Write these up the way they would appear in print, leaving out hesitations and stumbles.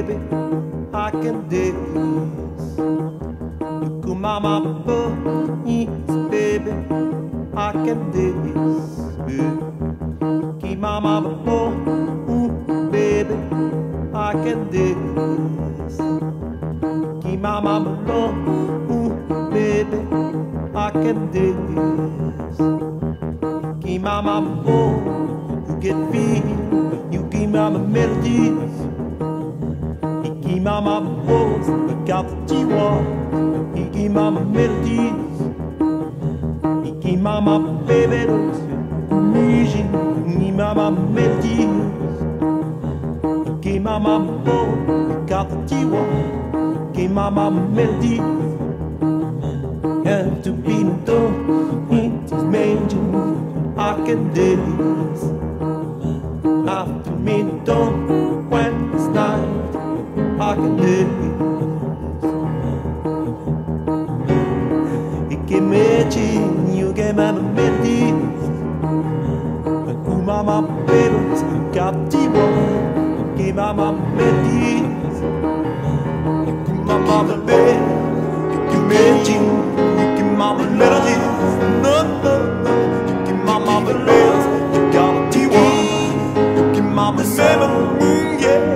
baby, I can do this. Look at my mama, baby, I can do this. Keep my mama, baby, I can do this. Keep my mama, baby, I can do this. Keep my mama, you get feel, you keep my melodies. Keep my mama, regarde tu vois. Keep my melodies. Keep my mama, baby, music. Keep my mama, melodies. Keep my mama, regarde tu vois. Keep my mama, melodies. Have to be done, it is major. I can do this. Have to be done when it's night. I can do this. Ik heb met je get my melodies. And cool mama babies, got the one. Give my mama melodies. And cool mama baby, you give me you give mama melodies. No, no, no, you give mama melodies. You got the one. You give mama melodies, yeah.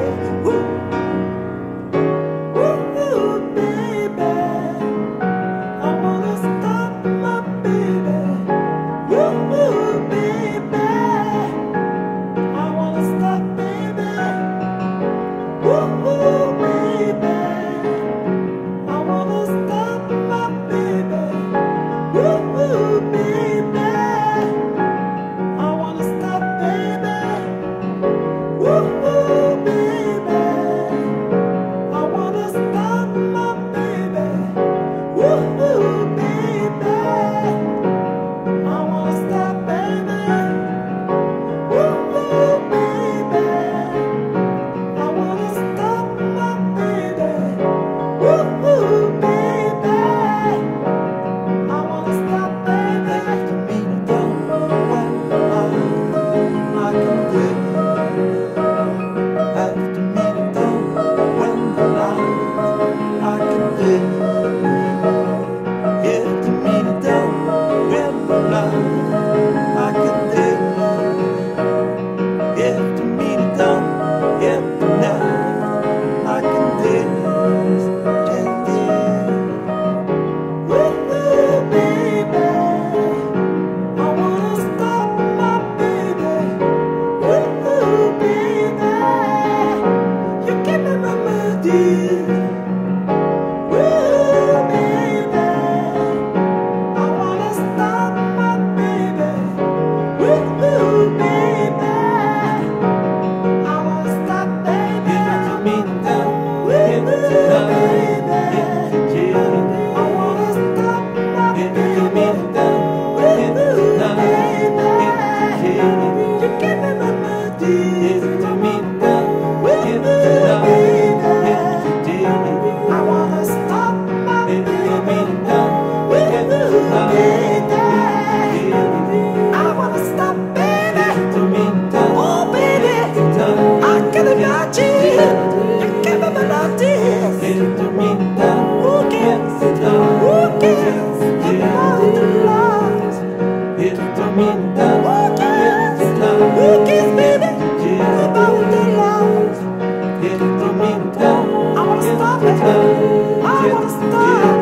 I wanna stop.